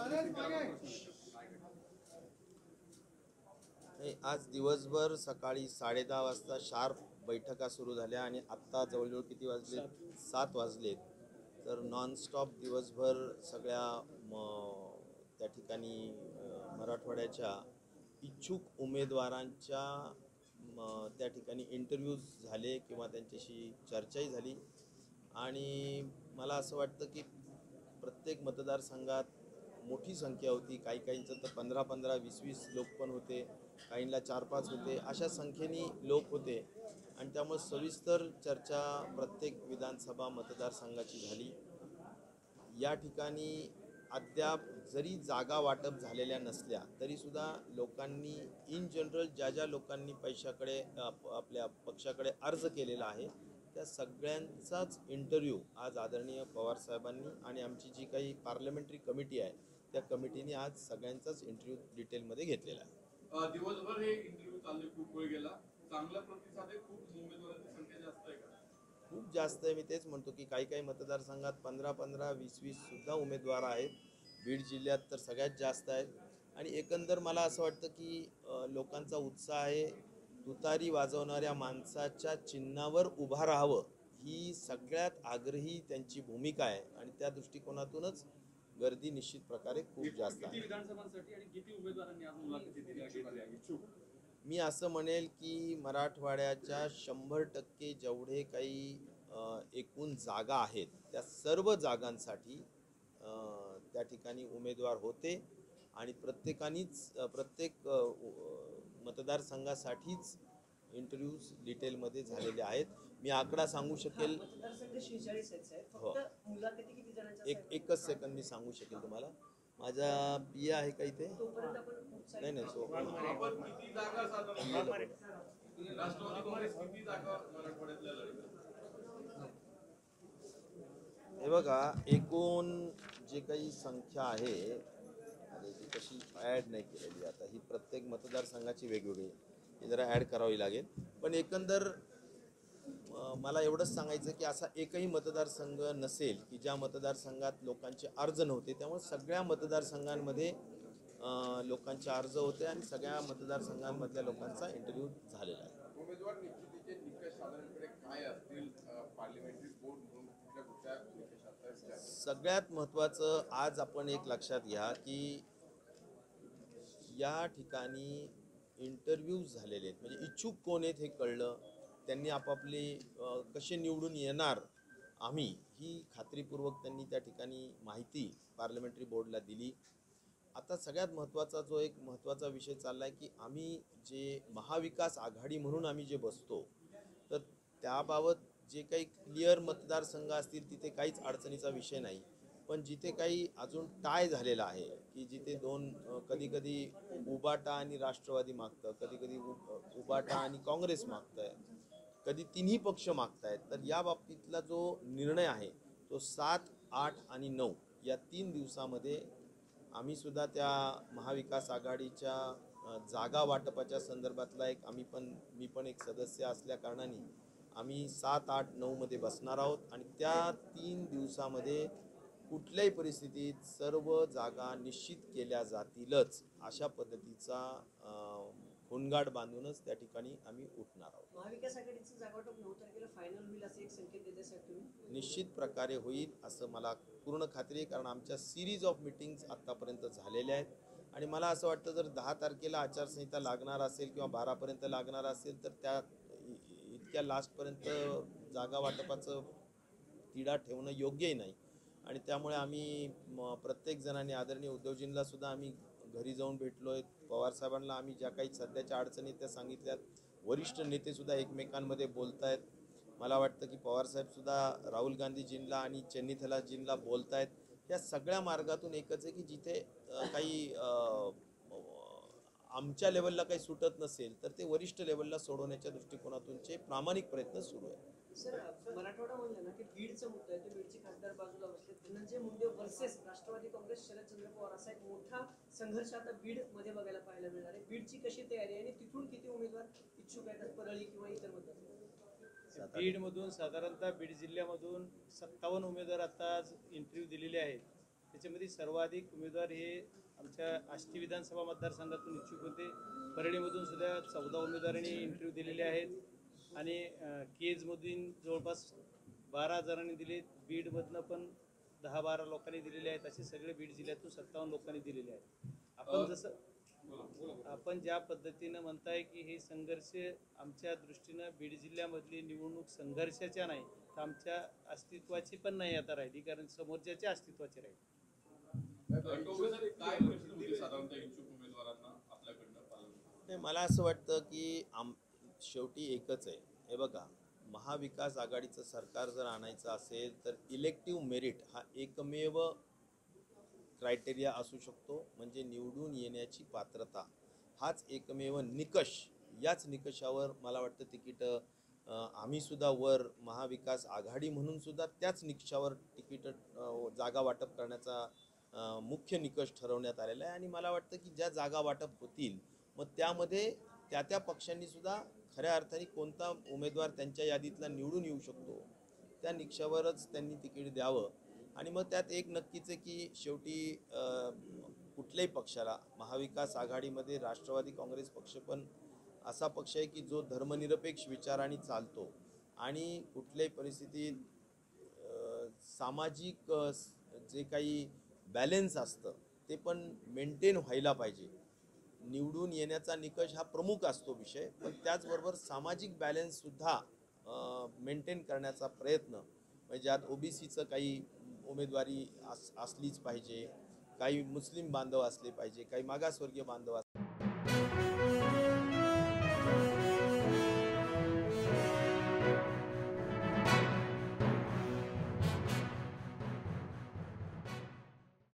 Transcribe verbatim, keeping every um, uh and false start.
आज दिवसभर सकाळी साडे दहा वाजता शार्प बैठका सुरू झाल्या आणि आत्ता जवळजवळ किती वाजले, सात वाजलेत. तर नॉनस्टॉप दिवसभर सगळ्या म त्या ठिकाणी मराठवाड्याच्या इच्छुक उमेदवारांच्या म त्या ठिकाणी इंटरव्ह्यूज झाले किंवा त्यांच्याशी चर्चाही झाली. आणि मला असं वाटतं की प्रत्येक मतदारसंघात मोठी संख्या होती. काही काहींचं तर पंधरा पंधरा वीस वीस लोक पण होते, काहींना चार पाच होते, अशा संख्येने लोक होते. आणि त्यामुळे सविस्तर चर्चा प्रत्येक विधानसभा मतदारसंघाची झाली. या ठिकाणी अद्याप जरी जागा वाटप झालेल्या नसल्या तरीसुद्धा लोकांनी इन जनरल ज्या ज्या लोकांनी पैशाकडे आपल्या पक्षाकडे अर्ज केलेला आहे त्या सगळ्यांचाच इंटरव्ह्यू आज आदरणीय पवारसाहेबांनी आणि आमची जी काही पार्लमेंटरी कमिटी आहे त्या कमिटीने आज सगळ्यांचाच इंटरव्ह्यू डिटेलमध्ये घेतलेला आहे. दिवसभर हे इंटरव्ह्यू चालले, खूप वेळ गेला, चांगला प्रतिसाद आहे, खूप उमेदवारांची संख्या जास्त आहे का? खूप जास्त आहे. मी तेच म्हणतो की काही काही मतदारसंघात पंधरा पंधरा वीस वीस सुद्धा उमेदवार आहेत. बीड जिल्ह्यात तर सगळ्यात जास्त आहेत. आणि एकंदर मला असं वाटतं की लोकांचा उत्साह आहे. तुतारी वाजवणाऱ्या माणसाच्या चिन्हावर उभा राहावं ही सगळ्यात आग्रही त्यांची भूमिका आहे आणि त्या दृष्टिकोनातूनच गर्दी निश्चित प्रकारे खूप जास्त आहे. विधानसभांसाठी आणि किती उमेदवारांनी आज मुलाखती दिल्या? मी असं म्हणेल की मराठवाड्याच्या शंभर टक्के जेवढे काही एकूण जागा आहेत त्या सर्व जागांसाठी त्या ठिकाणी उमेदवार होते आणि प्रत्येकानीच प्रत्येक मतदारसंघासाठीच इंटरव्ह्यूज डिटेलमध्ये झालेले आहेत. मी आकडा सांगू शकेल, हो एक एकच सेकंद मी सांगू शकेल तुम्हाला. माझा पी आहे का इथे? नाही नाही सो हे बघा, एकूण जे काही संख्या आहे आणि ती कशी ॲड नाही केलेली, आता ही प्रत्येक मतदारसंघाची वेगवेगळी ही जरा ॲड करावी लागेल. पण एकंदर मला एवढंच सांगायचं की असा एकही मतदारसंघ नसेल की ज्या मतदारसंघात लोकांचे अर्ज नव्हते. त्यामुळे सगळ्या मतदारसंघांमध्ये लोकांचे अर्ज होते आणि सगळ्या मतदारसंघांमधल्या लोकांचा इंटरव्ह्यू झालेला आहे. उमेदवार निश्चितीचे निकष साधारणपणे काय असतील? पार्लमेंटरी बोर्ड म्हणून कुठल्या कुठल्या निकषांचा? सगळ्यात महत्त्वाचं आज आपण एक लक्षात घ्या की या ठिकाणी इंटरव्ह्यूज झालेले आहेत, म्हणजे इच्छुक कोण आहेत हे कळलं. त्यांनी आपापले कसे निवडून येणार आम्ही ही खात्रीपूर्वक त्यांनी त्या ठिकाणी माहिती पार्लमेंटरी बोर्डला दिली. आता सगळ्यात महत्त्वाचा जो एक महत्त्वाचा विषय चालला आहे की आम्ही जे महाविकास आघाडी म्हणून आम्ही जे बसतो तर त्याबाबत जे काही क्लिअर मतदारसंघ असतील तिथे काहीच अडचणीचा विषय नाही. पण जिथे काही अजून टाय झालेला आहे की जिथे दोन कधी कधी उबाटा आणि राष्ट्रवादी मागतं, कधी कधी उबाटा आणि काँग्रेस मागतं आहे, कधी तिन्ही पक्ष मागतायत. तर या बाबतीतला जो निर्णय आहे तो सात आठ आणि नऊ या तीन दिवसामध्ये आम्ही सुद्धा त्या महाविकास आघाडीच्या जागा वाटपाच्या संदर्भातला एक आम्ही पण मी पण एक सदस्य असल्या कारणाने आम्ही सात आठ नऊमध्ये बसणार आहोत. आणि त्या तीन दिवसामध्ये कुठल्याही परिस्थितीत सर्व जागा निश्चित केल्या जातीलच अशा पद्धतीचा हुनगाड बांधूनच त्या ठिकाणी आम्ही उठणार आहोत. महाविकास आघाडीचं जागावाटप नऊ तारखेला फायनल होईल असं एक संकेत देत आहे तुम्ही? निश्चित प्रकारे होईल असं मला पूर्ण खात्री आहे, कारण आमच्या सिरीज ऑफ मीटिंग्स आत्तापर्यंत झालेल्या आहेत. आणि मला असं वाटतं जर दहा तारखेला आचारसंहिता लागणार असेल किंवा बारापर्यंत लागणार असेल तर त्या इतक्या लास्टपर्यंत जागा वाटपाचं तिढा ठेवणं योग्यही नाही. आणि त्यामुळे आम्ही प्रत्येक जणांनी आदरणीय उद्धवजींना सुद्धा आम्ही घरी जाऊन भेटलो आहे. पवारसाहेबांना आम्ही ज्या काही सध्याच्या अडचणी त्या सांगितल्यात. वरिष्ठ नेतेसुद्धा एकमेकांमध्ये बोलत आहेत. मला वाटतं की पवारसाहेबसुद्धा राहुल गांधीजींना आणि चेन्नीथलाजींना बोलत आहेत. या सगळ्या मार्गातून एकच आहे की जिथे काही आमच्या लेवलला काही सुटत नसेल तर ते वरिष्ठ लेवलला सोडवण्याच्या दृष्टिकोनातूनचे प्रामाणिक प्रयत्न सुरू आहेत. सर, मराठवाडा म्हणलं ना की बीडचा मुद्दा आहे, तो बीडचे खासदार बाजूला बसले. धनंजय मुंडे वर्सेस राष्ट्रवादी काँग्रेस शरदचंद्र पवार असा एक मोठा संघर्ष आता बीड मध्ये बघायला पाहायला मिळणार आहे. बीडची कशी तयारी आहे आणि तिथून किती उमेदवार इच्छुक आहेत परळी किंवा इतर मतदार? बीडमधून साधारणतः बीड जिल्ह्यामधून सत्तावन्न उमेदवार आता आज इंटरव्ह्यू दिलेले आहेत. त्याच्यामध्ये सर्वाधिक उमेदवार हे आमच्या आष्टी विधानसभा मतदारसंघातून इच्छुक होते. परळीमधून सुद्धा चौदा उमेदवारांनी इंटरव्ह्यू दिलेले आहेत आणि केजमधून जवळपास बारा जणांनी दिले. बीडमधनं पण दहा बारा लोकांनी दिलेले आहेत. असे सगळे बीड जिल्ह्यातून सत्तावन्न लोकांनी दिलेले आहेत. आपण जसं आपण ज्या पद्धतीनं म्हणताय की हे संघर्ष आमच्या दृष्टीनं बीड जिल्ह्यामधली निवडणूक संघर्षाच्या नाही तर आमच्या अस्तित्वाची पण नाही आता राहिली, कारण समोरच्याच्या अस्तित्वाची राहिली. टोपे काय प्रश्न होते साधारणतः इच्छुक उमेदवारांना आपल्याकडनं पालघर? नाही, मला असं वाटतं की आम शेवटी एकच आहे. हे बघा, महाविकास आघाडीचं सरकार जर आणायचं असेल तर इलेक्टिव्ह मेरिट हा एकमेव क्रायटेरिया असू शकतो. म्हणजे निवडून येण्याची पात्रता हाच एकमेव निकष. याच निकषावर मला वाटतं तिकीटं आम्हीसुद्धा वर महाविकास आघाडी म्हणून सुद्धा त्याच निकषावर तिकीटं जागा वाटप करण्याचा मुख्य निकष ठरवण्यात आलेला आहे. आणि मला वाटतं की ज्या जागा वाटप होतील मग त्यामध्ये त्या त्या पक्षांनीसुद्धा खऱ्या अर्थाने कोणता उमेदवार त्यांच्या यादीतला निवडून येऊ शकतो त्या निकषावरच त्यांनी तिकीट द्यावं. आणि मग त्यात एक नक्कीच आहे की शेवटी कुठल्याही पक्षाला महाविकास आघाडीमध्ये राष्ट्रवादी काँग्रेस पक्ष पण असा पक्ष आहे की जो धर्मनिरपेक्ष विचाराने चालतो आणि कुठल्याही परिस्थितीत सामाजिक जे काही बॅलेन्स असतं ते पण मेंटेन व्हायला पाहिजे. निवडून येण्याचा निकष हा प्रमुख असतो विषय, पण त्याचबरोबर सामाजिक बॅलेन्ससुद्धा मेंटेन करण्याचा प्रयत्न, म्हणजे ज्यात ओबीसीचं काही उमेदवारी अस असलीच पाहिजे, काही मुस्लिम बांधव असले पाहिजे, काही मागासवर्गीय बांधव असले